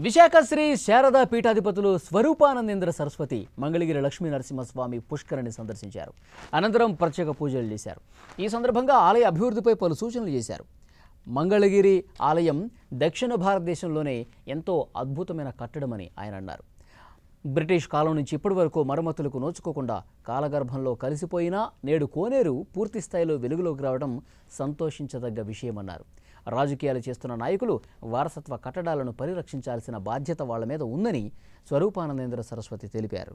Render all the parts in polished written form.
విశాఖ శ్రీ శారదా పీఠాధిపతులు స్వరూపానందేంద్ర సరస్వతి మంగళగిరి లక్ష్మీ నరసింహస్వామి పుష్కరిణి సందర్శించారు. అనంతరం ప్రత్యేక పూజలు చేశారు. ఈ సందర్భంగా ఆలయ అభివృద్ధిపై పలు సూచనలు చేశారు. మంగళగిరి ఆలయం దక్షిణ భారతదేశంలోనే ఎంతో అద్భుతమైన కట్టడమని ఆయన అన్నారు. బ్రిటిష్ కాలం నుంచి ఇప్పటి వరకు మరమ్మతులకు నోచుకోకుండా కాలగర్భంలో కలిసిపోయినా నేడు కోనేరు పూర్తి స్థాయిలో వెలుగులోకి రావడం సంతోషించదగ్గ విషయమన్నారు. రాజకీయాలు చేస్తున్న నాయకులు వారసత్వ కట్టడాలను పరిరక్షించాల్సిన బాధ్యత వాళ్ల మీద ఉందని స్వరూపానందేంద్ర సరస్వతి తెలిపారు.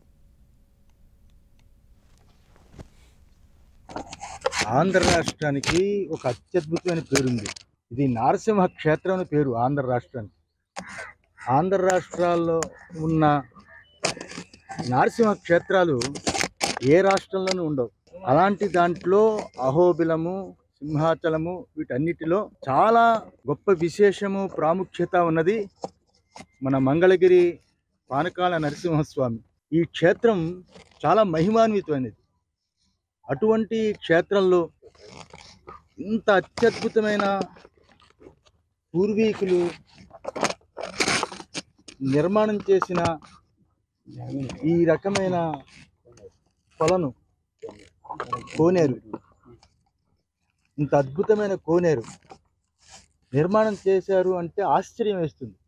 ఆంధ్ర రాష్ట్రానికి ఒక అత్యద్భుతమైన పేరుంది. ఇది నారసింహ క్షేత్రం అని పేరు ఆంధ్ర రాష్ట్రానికి. ఆంధ్ర రాష్ట్రాల్లో ఉన్న నరసింహ క్షేత్రాలు ఏ రాష్ట్రంలోనూ ఉండవు. అలాంటి దాంట్లో అహోబిలము, సింహాచలము వీటన్నిటిలో చాలా గొప్ప విశేషము, ప్రాముఖ్యత ఉన్నది మన మంగళగిరి పానకాల నరసింహస్వామి. ఈ క్షేత్రం చాలా మహిమాన్వితమైనది. అటువంటి క్షేత్రంలో ఇంత అత్యద్భుతమైన పూర్వీకులు నిర్మాణం చేసిన ఈ రకమైన కొలను, కోనేరు, ఇంత అద్భుతమైన కోనేరు నిర్మాణం చేశారు అంటే ఆశ్చర్యం వేస్తుంది.